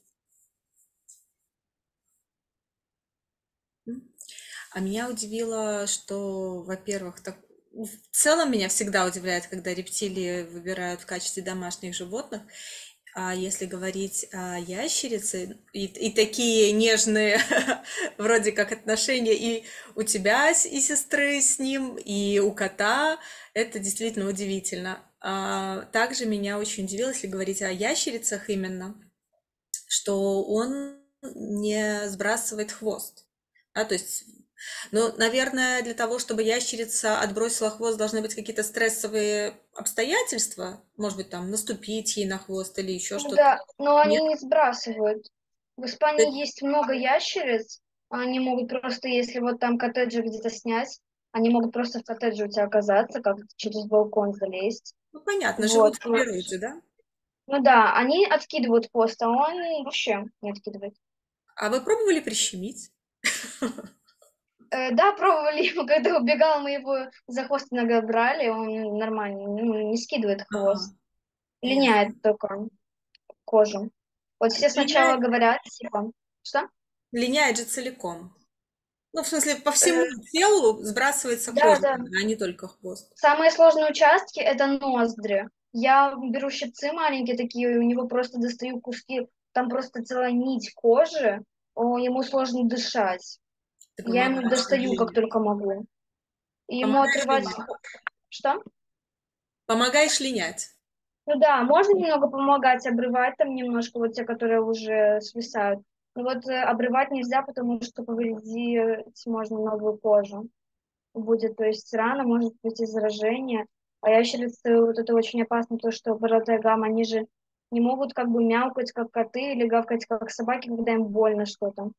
М. А меня удивило, что, во-первых, в целом меня всегда удивляет, когда рептилии выбирают в качестве домашних животных. А если говорить о ящерице, и такие нежные вроде как отношения и у тебя и сестры с ним, и у кота, это действительно удивительно. Также меня очень удивило, если говорить о ящерицах именно, что он не сбрасывает хвост. Да, то есть, ну, наверное, для того, чтобы ящерица отбросила хвост, должны быть какие-то стрессовые обстоятельства. Может быть, там наступить ей на хвост или еще Ну что-то. да, но Нет? они не сбрасывают. В То Испании есть, есть много ящериц, они могут просто, если вот там коттеджи где-то снять, они могут просто в коттедже у тебя оказаться, как через балкон залезть. ну, понятно, Вот. живут в природе, да? Ну да, они откидывают хвост, а он вообще не откидывает. А вы пробовали прищемить? Да, пробовали его, когда убегал, мы его за хвост иногда брали, он нормально, ну, не скидывает Ага, хвост, ясно. линяет только кожу. Вот все сначала Линяет, говорят, типа, что? линяет же целиком. Ну, в смысле, по всему Э, телу сбрасывается да, кожа, да. а не только хвост. Самые сложные участки — это ноздри. Я беру щипцы маленькие такие, и у него просто достаю куски, там просто целая нить кожи, ему сложно дышать. Ты Я ему помогаешь достаю, как линять. только могу. И ему Помогаешь отрывать... линять. Что? Помогаешь линять. Ну да, можно немного помогать, обрывать там немножко, вот те, которые уже свисают. Но вот обрывать нельзя, потому что повредить можно новую кожу. Будет, то есть рана может быть и заражение. А ящерицы, вот это очень опасно, то, что бородатая гамма, они же не могут как бы мяукать, как коты, или гавкать, как собаки, когда им больно что-то.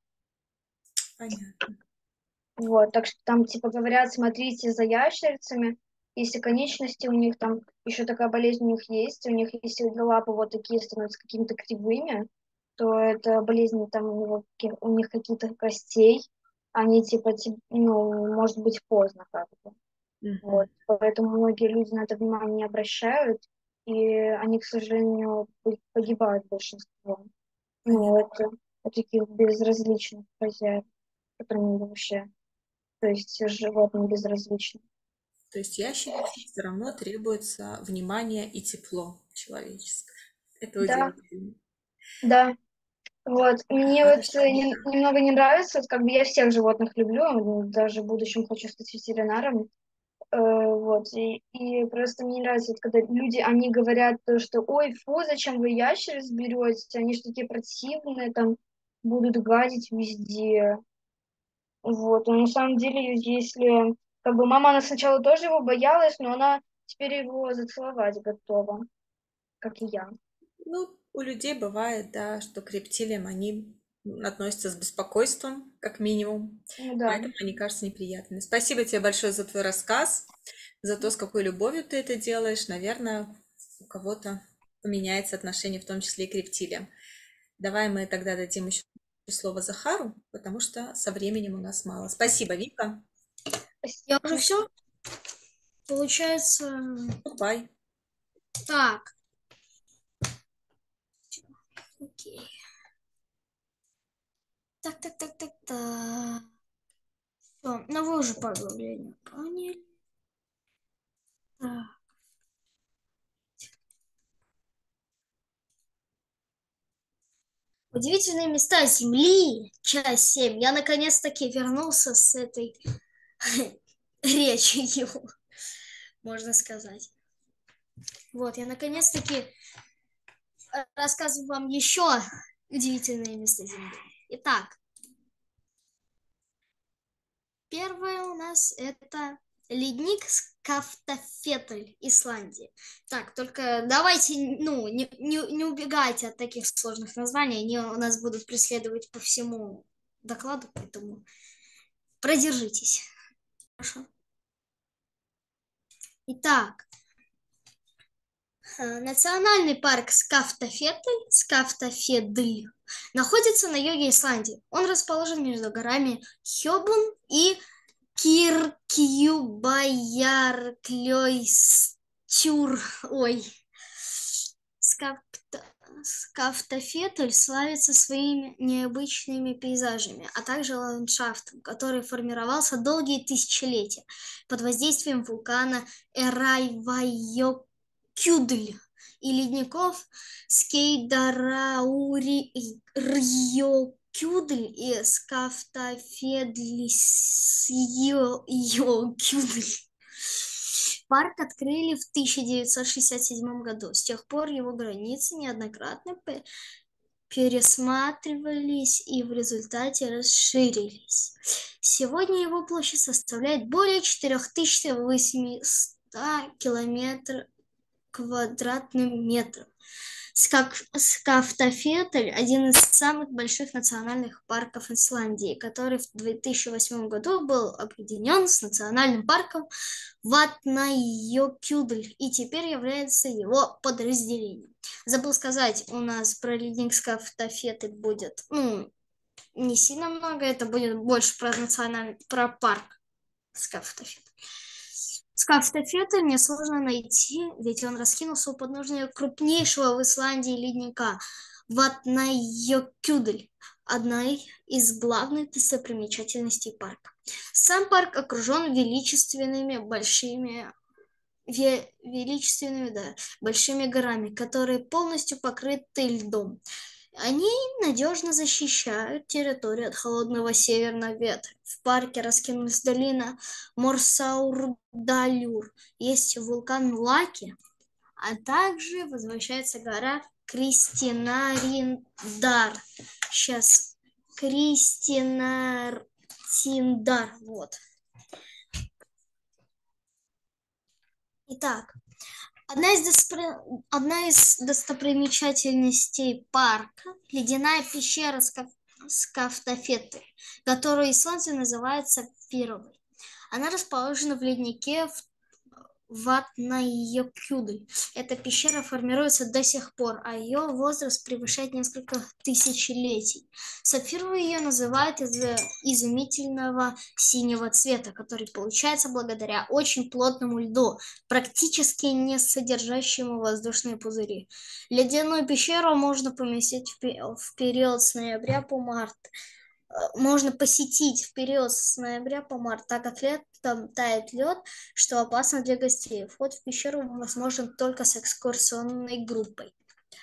Понятно. Вот, так что там, типа, говорят, смотрите за ящерицами, если конечности у них там, еще такая болезнь у них есть, у них, если лапы вот такие становятся какими-то кривыми, то это болезнь там у них какие-то костей, они, типа, ну, может быть, поздно как бы. Вот, Мгм. поэтому многие люди на это внимание не обращают, и они, к сожалению, погибают большинство. Ну, Понятно. это от таких безразличных хозяев, которым вообще, то есть животным безразличны. То есть ящерице все равно требуется внимание и тепло человеческое. Это Да, удивительно. да. Вот. Мне вот Хорошо. немного не нравится, вот как бы я всех животных люблю, даже в будущем хочу стать ветеринаром. Вот, и просто мне не нравится, вот, когда люди, они говорят то, что, ой, фу, зачем вы ящериц берете, они же такие противные, там, будут гадить везде. Вот, но на самом деле, если, как бы, мама, она сначала тоже его боялась, но она теперь его зацеловать готова, как и я. Ну, у людей бывает, да, что к рептилиям они относятся с беспокойством, как минимум. Ну да, Поэтому они кажутся неприятными. Спасибо тебе большое за твой рассказ, за то, с какой любовью ты это делаешь. Наверное, у кого-то поменяется отношение, в том числе и к рептилиям. Давай мы тогда дадим еще слово Захару, потому что со временем у нас мало. Спасибо, Вика. Я уже спасибо. все, получается, Бай. так, окей. Так. Всё, ну вы уже поглубление поняли. Так. Удивительные места Земли, часть 7. Я наконец-таки вернулся с этой речью, можно сказать. Вот, я наконец-таки рассказываю вам еще удивительные места Земли. Итак, первое у нас это ледник Скафтафетль, Исландия. Так, только давайте, ну, не убегайте от таких сложных названий, они у нас будут преследовать по всему докладу, поэтому продержитесь. Хорошо. Итак, Национальный парк Скафтафетль находится на юге Исландии. Он расположен между горами Хёбун и Киркьюбайярклёйстюр. Ой. Скафтафетль славится своими необычными пейзажами, а также ландшафтом, который формировался долгие тысячелетия под воздействием вулкана Эрайвайокюдль и ледников Скейдарауриокюдль и Скафтафетльсйокюдль. Парк открыли в 1967 году. С тех пор его границы неоднократно пересматривались и в результате расширились. Сегодня его площадь составляет более 4800 квадратных метров. Скафтафетль – один из самых больших национальных парков Исландии, который в 2008 году был объединен с национальным парком Ватнаjökull и теперь является его подразделением. Забыл сказать, у нас про ледник Скафтафетль будет, не сильно много, это будет больше про парк Скафтафетль. Скафтафетль несложно найти, ведь он раскинулся у подножия крупнейшего в Исландии ледника Ватнаjökull, одной из главных достопримечательностей парка. Сам парк окружен величественными большими горами, которые полностью покрыты льдом. Они надежно защищают территорию от холодного северного ветра. В парке раскинулась долина Морсаурдалюр, есть вулкан Лаки, а также возвышается гора Кристинариндар. Сейчас Кристинартиндар, вот. Итак, одна из достопримечательностей парка – ледяная пещера Скафтафетль, которую исландцы называют Сапфировой. Она расположена в леднике Ватнаjökull. Эта пещера формируется до сих пор, а ее возраст превышает несколько тысячелетий. Сапфировой ее называют из-за изумительного синего цвета, который получается благодаря очень плотному льду, практически не содержащему воздушные пузыри. Ледяную пещеру можно поместить в период с ноября по март. Можно посетить в период с ноября по март, так как летом тает лед, что опасно для гостей. Вход в пещеру возможен только с экскурсионной группой.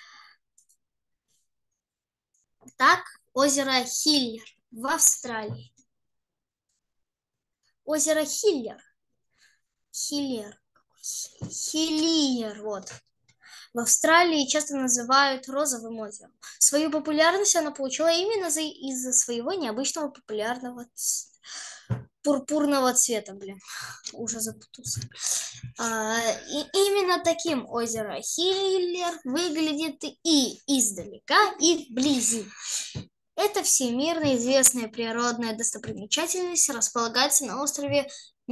Так, озеро Хиллер в Австралии. Озеро Хиллер, вот. В Австралии часто называют розовым озером. Свою популярность она получила именно из-за своего необычного пурпурного цвета. Уже запутался. И именно таким озеро Хиллер выглядит и издалека, и вблизи. Это всемирно известная природная достопримечательность, располагается на острове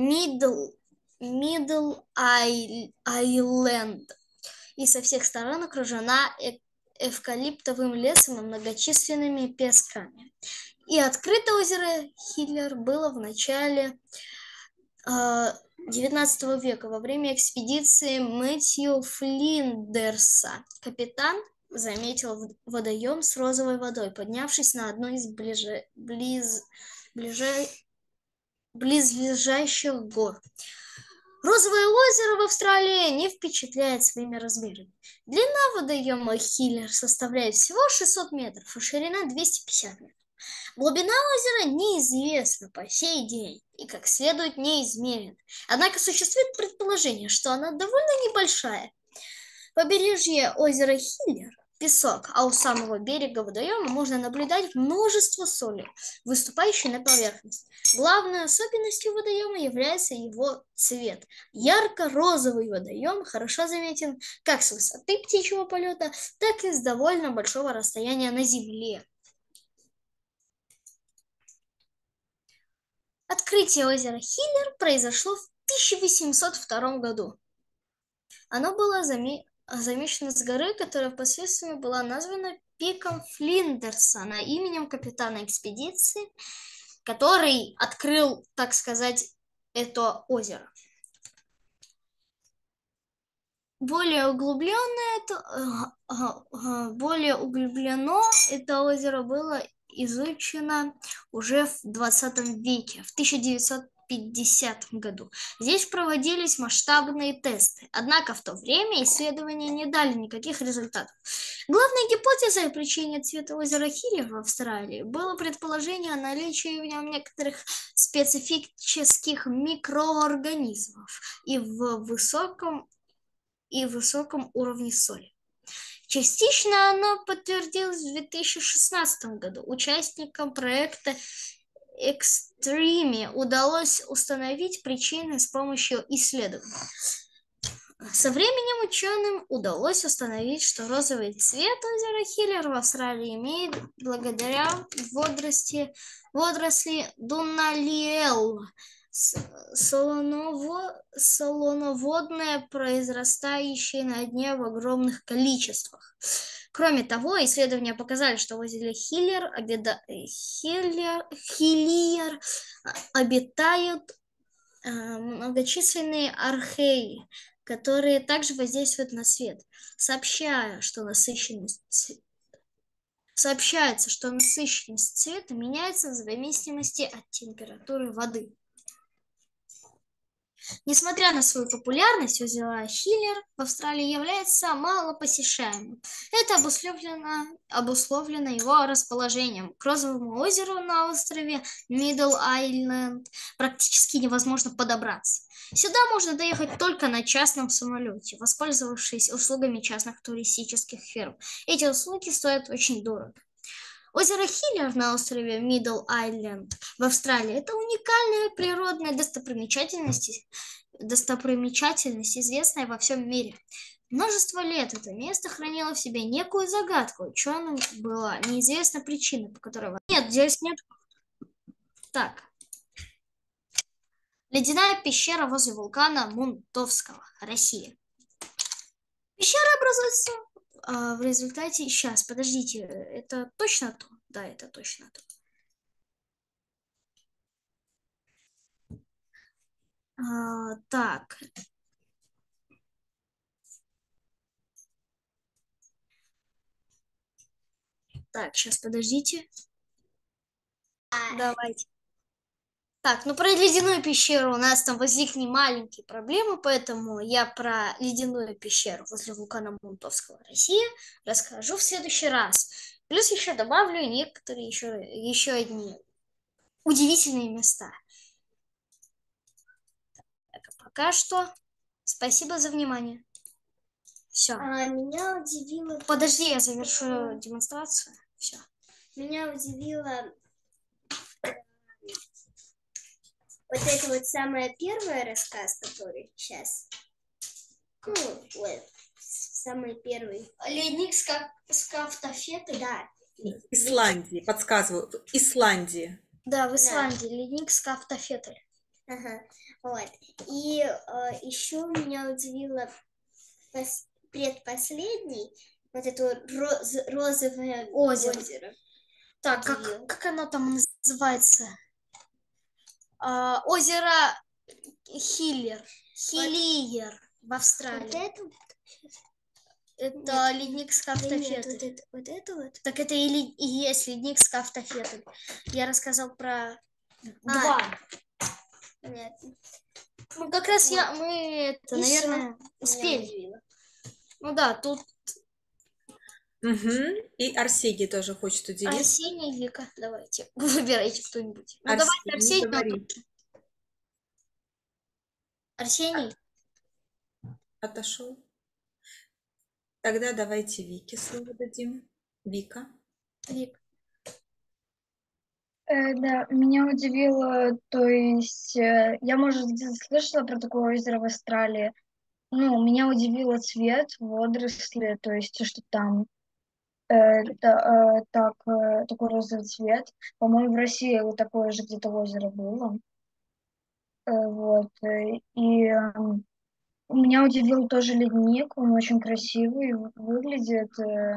Мидл Айленд и со всех сторон окружена эвкалиптовым лесом и многочисленными песками. И открыто озеро Хиллер было в начале XIX века во время экспедиции Мэтью Флиндерса. Капитан заметил водоем с розовой водой, поднявшись на одну из близлежащих гор. Розовое озеро в Австралии не впечатляет своими размерами. Длина водоема Хиллер составляет всего 600 метров, а ширина 250 метров. Глубина озера неизвестна по сей день и, как следует, не измерена. Однако существует предположение, что она довольно небольшая. Побережье озера Хиллер – песок, а у самого берега водоема можно наблюдать множество соли, выступающей на поверхность. Главной особенностью водоема является его цвет. Ярко-розовый водоем хорошо заметен как с высоты птичьего полета, так и с довольно большого расстояния на земле. Открытие озера Хиллер произошло в 1802 году. Оно было замечена с горы, которая впоследствии была названа пиком Флиндерсона именем капитана экспедиции, который открыл, так сказать, это озеро. Более углублено это озеро было изучено уже в 20 веке, в 1950 году. Здесь проводились масштабные тесты, однако в то время исследования не дали никаких результатов. Главной гипотезой причины цвета озера Хиллер в Австралии было предположение о наличии в нем некоторых специфических микроорганизмов и высоком уровне соли. Частично оно подтвердилось в 2016 году. Участникам проекта Extreme удалось установить причины с помощью исследований. Со временем ученым удалось установить, что розовый цвет озера Хиллер в Австралии имеет благодаря водоросли Дуналиэлла, солоноводное, произрастающее на дне в огромных количествах. Кроме того, исследования показали, что в озере Хиллер обитают многочисленные археи, которые также воздействуют на свет. Сообщается, что насыщенность цвета меняется в зависимости от температуры воды. Несмотря на свою популярность, озеро Хиллер в Австралии является малопосещаемым. Это обусловлено его расположением. К Розовому озеру на острове Мидл Айленд практически невозможно подобраться. Сюда можно доехать только на частном самолете, воспользовавшись услугами частных туристических фирм. Эти услуги стоят очень дорого. Озеро Хиллер на острове Мидл Айленд в Австралии – это уникальная природная достопримечательность, известная во всем мире. Множество лет это место хранило в себе некую загадку. Ученым была неизвестна причина, по которой... Нет, здесь нет. Так. Ледяная пещера возле вулкана Мунтовского, Россия. Пещера образуется в результате... Сейчас, подождите, это точно то? Да, это точно то. Так. Так, сейчас, подождите. Давайте. Так, ну про ледяную пещеру у нас там возникли маленькие проблемы, поэтому я про ледяную пещеру возле вулкана Мунтовского, Россия, расскажу в следующий раз. Плюс еще добавлю некоторые еще одни удивительные места. Так, а пока что спасибо за внимание. Все. Меня удивило... Подожди, я завершу демонстрацию. Все. Меня удивило вот это вот самый первый рассказ, который сейчас. Ну, вот, самый первый. Ледник Скафтафеты? Да. Исландии, подсказываю, в Исландии. Да, в Исландии. Ледник Скафтафеты. Ага, вот. И еще меня удивило предпоследний, вот это розовое озеро. Так, как оно там называется? Озеро Хиллер в Австралии. Вот это ледник Скафтафеты. вот это вот. Так это и есть ледник Скафтафеты. Я рассказал про два. Понятно. Ну, как раз мы это, наверное, успели. Ну да, тут... Угу. И Арсений тоже хочет уделить. Арсений, Вика, давайте, выбирайте кто-нибудь. Ну, давайте Арсений. Говори. Арсений? Отошел. Тогда давайте Вике слово дадим. Вика. Вик. Да, меня удивило, то есть я, может, где-то слышала про такое озеро в Австралии. Ну, меня удивило цвет водоросли, то есть что там такой розовый цвет. По-моему, в России вот такое же где-то озеро было. Вот. И Меня удивил тоже ледник, он очень красивый выглядит.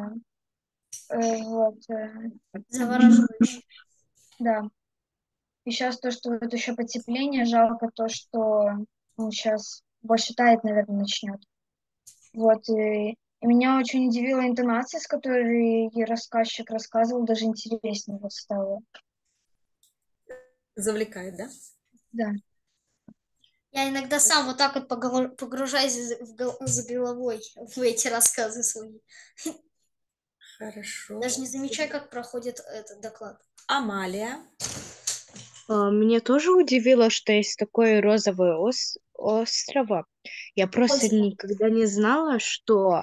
Вот, Завораживающе. да. И сейчас то, что вот еще потепление, жалко то, что сейчас больше таять, наверное, начнет. Вот, и меня очень удивила интонация, с которой рассказчик рассказывал, даже интереснее вот стало. Завлекает, да? Да. Я иногда сам вот так вот погружаюсь за головой в эти рассказы свои. Хорошо. Даже не замечаю, как проходит этот доклад. Амалия. Меня тоже удивило, что есть такое розовое острова. Я просто Озеро. никогда не знала, что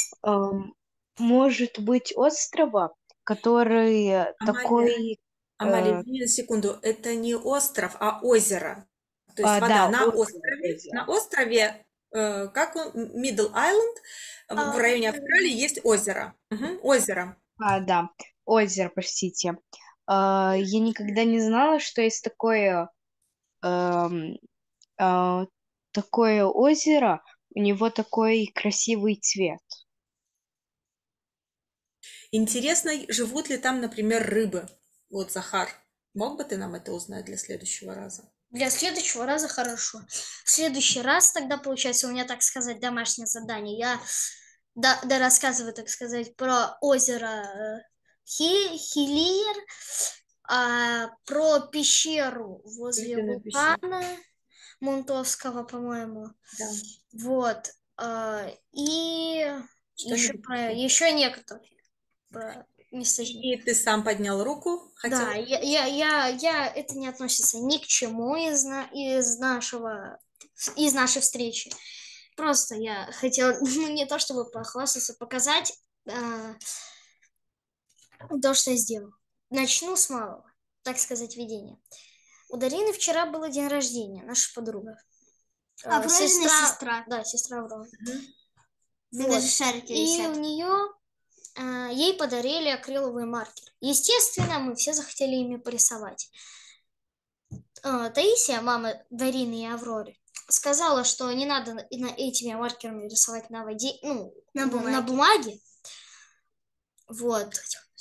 может быть острова, который такой... Амалия, извини на секунду. Это не остров, а озеро. То есть вода Да, на озеро, острове. озеро. На острове, как он, Middle Island, в районе Австралии есть озеро. Мгм, озеро. Да, озеро, простите. Я никогда не знала, что есть эм, такое озеро, у него такой красивый цвет. Интересно, живут ли там, например, рыбы? Вот, Захар, мог бы ты нам это узнать для следующего раза? Для следующего раза хорошо. В следующий раз тогда, получается, у меня, так сказать, домашнее задание. Я рассказываю, так сказать, про озеро Хилиер, про пещеру возле Ледяную пещеру. вулкана Монтовского, по-моему. Да. Вот. И Что-нибудь еще? еще некоторые про место. И ты сам поднял руку, хотел... Да, это не относится ни к чему из нашей встречи. Просто я хотела, ну, не то чтобы похвастаться, показать то, что я сделал. Начну с малого, так сказать, видения. У Дарины вчера было день рождения, наша подруга. Аврорина сестра. Да, сестра Аврора. Ты Вот. даже шарики И висят. у нее ей подарили акриловый маркер. Естественно, мы все захотели ими порисовать. Таисия, мама Дарины и Авроры, сказала, что не надо этими маркерами рисовать на воде, ну, на бумаге. Вот.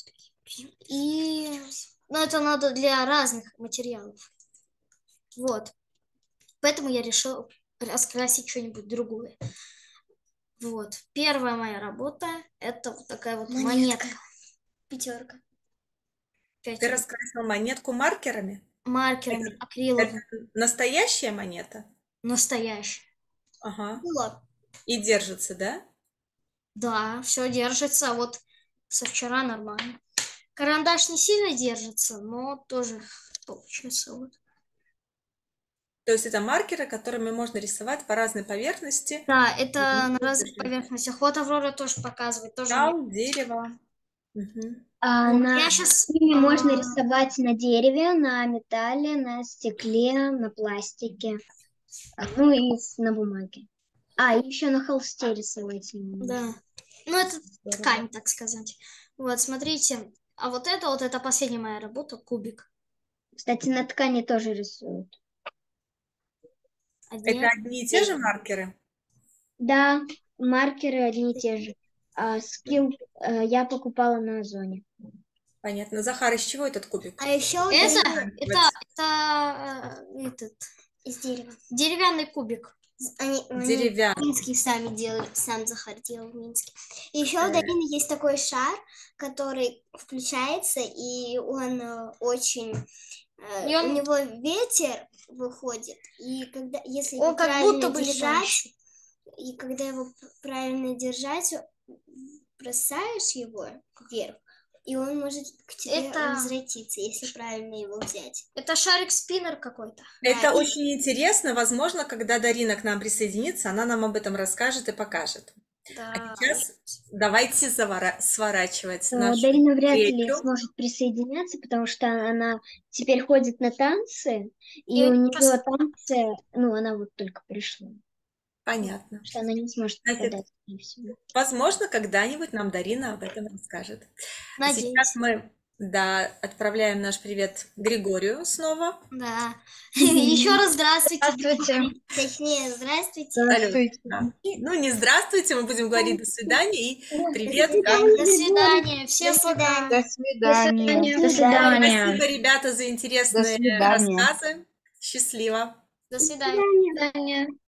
И это надо для разных материалов. Вот. Поэтому я решила раскрасить что-нибудь другое. Вот. Первая моя работа — это вот такая вот монетка. 5. Ты раскрасил монетку маркерами? Маркерами, Это акриловыми. настоящая монета? Настоящая. Ага. Была. И держится, да? Да, все держится. Вот со вчера нормально. Карандаш не сильно держится, но тоже получится. Вот. То есть это маркеры, которыми можно рисовать по разной поверхности. Да, это Мгм. на разных поверхностях. Вот Аврора тоже показывает. Тоже Металл, дерево. Мгм. вот. Я сейчас... Ими можно рисовать на дереве, на металле, на стекле, на пластике. Ну и на бумаге. И еще на холсте рисовать. Да. Ну, это ткань, так сказать. Вот, смотрите. А вот это последняя моя работа, кубик. Кстати, на ткани тоже рисуют. Это одни и те же маркеры? Да, маркеры одни и те же. Скилл я покупала на Озоне. Понятно. Захар, из чего этот кубик? А еще Это из дерева. деревянный кубик. Они Деревянный. в Минске сами делали, сам Захар делал в Минске. И еще у Дарины есть такой шар, который включается, и он очень... И он- У него ветер выходит, и если Он его как правильно будто бы держать, летающий. и когда его правильно держать, бросаешь его вверх, и он может к тебе Это- возвратиться, если правильно его взять. Это шарик-спиннер какой-то. Это Да, и- очень интересно. Возможно, когда Дарина к нам присоединится, она нам об этом расскажет и покажет. Да. А сейчас давайте сворачивать нашу Дарина вряд ли встречу. сможет присоединяться, потому что она теперь ходит на танцы, и И у нее просто- танцы, она вот только пришла, Понятно. что она не сможет Значит, попадать, скорее всего. возможно, когда-нибудь нам Дарина об этом расскажет. А Надеюсь. сейчас мы Да, отправляем наш привет Григорию снова. Да. Еще раз здравствуйте. Здравствуйте. Точнее, здравствуйте. Здравствуйте. Да. Ну, не здравствуйте, мы будем говорить до свидания и привет. До свидания. Всем До пока. До свидания. До свидания. Спасибо, ребята, за До интересные свидания. рассказы. Счастливо. До свидания. До свидания.